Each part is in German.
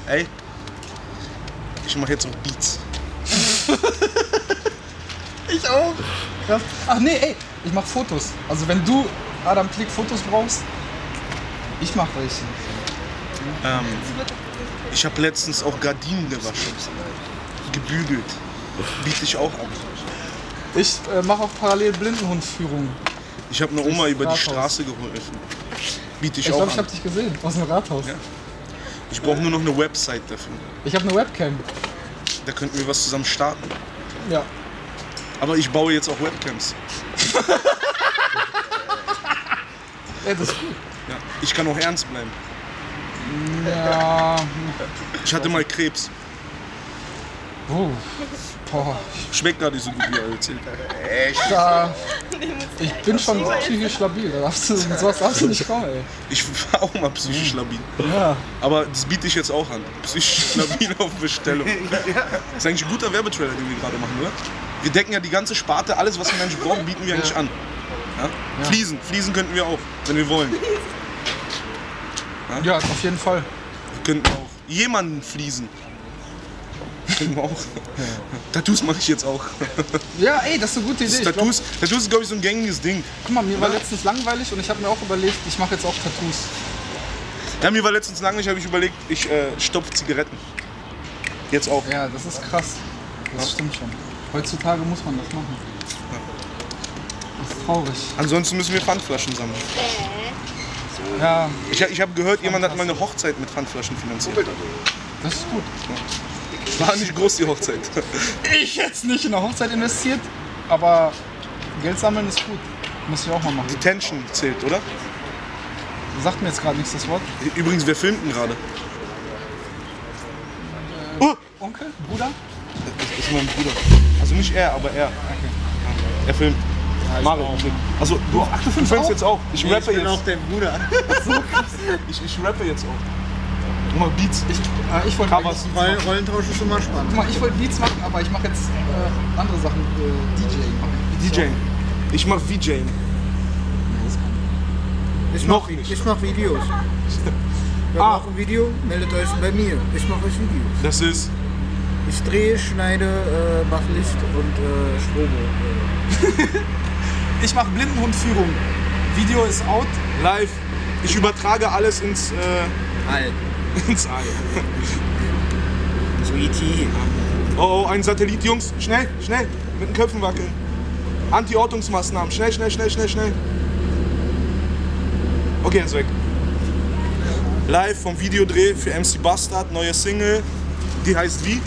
Ey, ich mache jetzt auch Beats. Ich auch. Krass. Ach nee, ey, ich mach Fotos. Also wenn du, Adam Klick, Fotos brauchst, ich mach welche. Ich habe letztens auch Gardinen gewaschen. Gebügelt. Biete ich auch an. Ich mache auch parallel Blindenhundführungen. Ich habe eine Oma über die Straße geholfen. Biete ich auch glaube, an. ich habe dich gesehen, aus dem Rathaus. Ja. Ich brauche nur noch eine Website dafür. Ich habe eine Webcam. Da könnten wir was zusammen starten. Ja. Aber ich baue jetzt auch Webcams. Ja, das ist gut. Ja. Ich kann auch ernst bleiben. Ja. Ich hatte mal Krebs. Oh. Boah. Schmeckt gar nicht so gut, wie er erzählt. Da, ich bin schon psychisch labil. Mit sowas darfst du nicht kommen, ey. Ich war auch mal psychisch labil. Ja. Aber das biete ich jetzt auch an. Psychisch labil auf Bestellung. Das ist eigentlich ein guter Werbetrailer, den wir gerade machen, oder? Wir decken ja die ganze Sparte, alles was ein Mensch braucht, bieten wir eigentlich an. Ja? Ja. Fliesen könnten wir auch, wenn wir wollen. Ja, auf jeden Fall. Wir könnten auch jemanden fliesen. Könnten wir auch. Ja. Tattoos mache ich jetzt auch. Ja, ey, das ist eine gute Idee. Tattoos ist, glaube ich, so ein gängiges Ding. Guck mal, mir war letztens langweilig und ich habe mir auch überlegt, ich mache jetzt auch Tattoos. Ja, mir war letztens langweilig, habe ich überlegt, ich stopfe Zigaretten. Jetzt auch. Ja, das ist krass. Das stimmt schon. Heutzutage muss man das machen. Das ist traurig. Ansonsten müssen wir Pfandflaschen sammeln. Ja. Ich habe gehört, jemand hat mal eine Hochzeit mit Pfandflaschen finanziert. Das ist gut. War nicht groß, die Hochzeit. Ich jetzt nicht in eine Hochzeit investiert, aber Geld sammeln ist gut. Muss ich auch mal machen. Detention zählt, oder? Sagt mir jetzt gerade nichts das Wort. Übrigens, wer filmt denn gerade? Onkel? Bruder? Das ist mein Bruder. Also nicht er, aber er. Okay. Er filmt. Ja, Mario. Also du filmst jetzt auch. Ich rappe Ich bin jetzt. auch der Bruder. Ich rappe jetzt auch. Guck mal, Beats. Ich wollte Covers. Rollentausch ist immer spannend. Guck mal, ich wollte Beats machen, aber ich mache jetzt andere Sachen. DJ. DJ. Ich mach VJ. Ich mach Videos. Wer braucht ein Video? Meldet euch bei mir. Ich mache euch Videos. Das ist. Ich drehe, schneide, mache Licht und Strobo. Ich mache Blindenhundführung. Video ist out. Live. Ich übertrage alles ins All. ins All. So E.T. Oh, ein Satellit, Jungs. Schnell. Mit den Köpfen wackeln. Anti-Ortungsmaßnahmen. Schnell. Okay, er ist weg. Live vom Videodreh für MC Bastard, neue Single. Die heißt wie?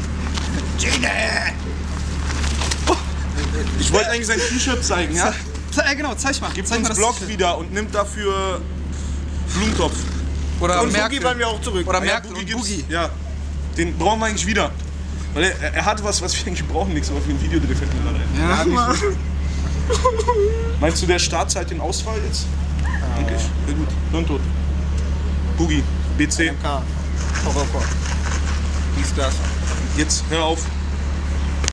Oh, ich wollte eigentlich sein T-Shirt zeigen, ja? Genau, zeig mal. Gibt zeig uns mal Blog wieder und nimmt dafür Blumentopf. Oder Und Merkel. Boogie wollen wir auch zurück. Oder Ja, Merkel Boogie und gibt's. Boogie. Ja, den brauchen wir eigentlich wieder. Weil er hat was wir eigentlich brauchen, nichts, aber für ein Videodreh fällt mir leider ein. Ja, Meinst du, der Staat zahlt den Ausfall jetzt? Denke ich. Ja, gut. Hirntod. Boogie. BC. MK. Horrorpop. Dies, das. Jetzt hör auf.